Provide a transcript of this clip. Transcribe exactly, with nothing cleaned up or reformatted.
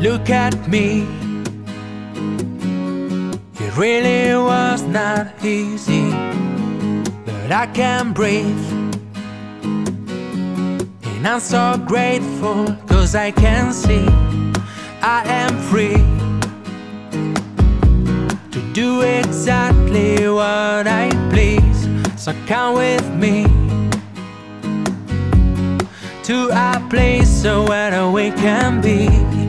Look at me. It really was not easy, but I can breathe. And I'm so grateful, cause I can see I am free to do exactly what I please. So come with me to a place where we can be.